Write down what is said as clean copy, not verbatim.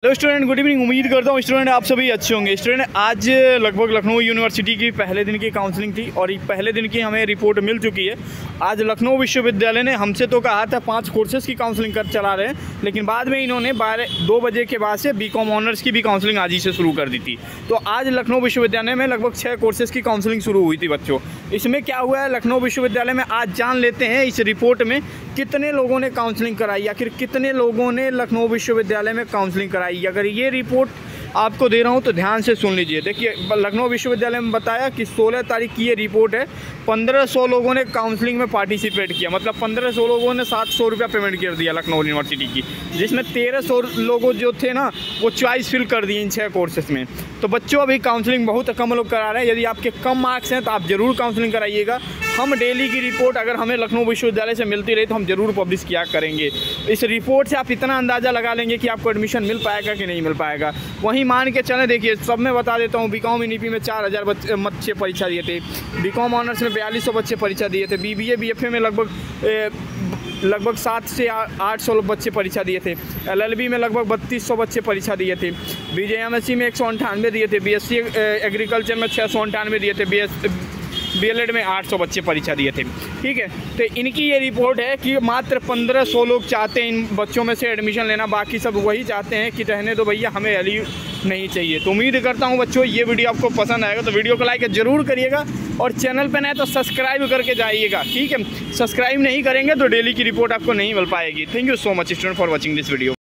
Hello student, good evening. उम्मीद करता हूँ स्टूडेंट आप सभी अच्छे होंगे। स्टूडेंट आज लगभग लखनऊ यूनिवर्सिटी की पहले दिन की काउंसलिंग थी और पहले दिन की हमें रिपोर्ट मिल चुकी है। आज लखनऊ विश्वविद्यालय ने हमसे तो कहा था 5 कोर्सेज़ की काउंसलिंग कर चला रहे हैं, लेकिन बाद में इन्होंने 2 बजे के बाद से बीकॉम ऑनर्स की भी काउंसलिंग आज ही से शुरू कर दी थी। तो आज लखनऊ विश्वविद्यालय में लगभग 6 कोर्सेज़ की काउंसलिंग शुरू हुई थी बच्चों। इसमें क्या हुआ है लखनऊ विश्वविद्यालय में, आज जान लेते हैं इस रिपोर्ट में कितने लोगों ने काउंसलिंग कराई, आखिर कितने लोगों ने लखनऊ विश्वविद्यालय में काउंसलिंग कराई। अगर ये रिपोर्ट आपको दे रहा हूँ तो ध्यान से सुन लीजिए। देखिए, लखनऊ विश्वविद्यालय में बताया कि 16 तारीख की ये रिपोर्ट है। 1500 लोगों ने काउंसलिंग में पार्टिसिपेट किया, मतलब 1500 लोगों ने 700 रुपया पेमेंट कर दिया लखनऊ यूनिवर्सिटी की, जिसमें 1300 लोगों जो थे ना वो चॉइस फिल कर दिए इन 6 कोर्सेज में। तो बच्चों अभी काउंसलिंग बहुत कम लोग करा रहे हैं। यदि आपके कम मार्क्स हैं तो आप ज़रूर काउंसलिंग कराइएगा। हम डेली की रिपोर्ट अगर हमें लखनऊ विश्वविद्यालय से मिलती रही तो हम ज़रूर पब्लिश किया करेंगे। इस रिपोर्ट से आप इतना अंदाज़ा लगा लेंगे कि आपको एडमिशन मिल पाएगा कि नहीं मिल पाएगा। वहीं मान के चलें, देखिए सब में बता देता हूँ, बीकॉम ईपी में 4000 बच्चे परीक्षा दिए थे, बीकॉम ऑनर्स में 4200 बच्चे परीक्षा दिए थे, बीबीए बीएफए में लगभग 700 से 800 बच्चे परीक्षा दिए थे, एलएलबी में लगभग 3200 बच्चे परीक्षा दिए थे, बीजेएमएससी में 198 दिए थे, बीएससी एग्रीकल्चर में 698 दिए थे, बीएलएड में 800 बच्चे परीक्षा दिए थे। ठीक है, तो इनकी ये रिपोर्ट है कि मात्र 1500 लोग चाहते हैं इन बच्चों में से एडमिशन लेना, बाकी सब वही चाहते हैं कि रहने दो भैया, हमें वैल्यू नहीं चाहिए। तो उम्मीद करता हूँ बच्चों ये वीडियो आपको पसंद आएगा, तो वीडियो को लाइक ज़रूर करिएगा और चैनल पर नए तो सब्सक्राइब करके जाइएगा। ठीक है, सब्सक्राइब नहीं करेंगे तो डेली की रिपोर्ट आपको नहीं मिल पाएगी। Thank you so much student for watching this video.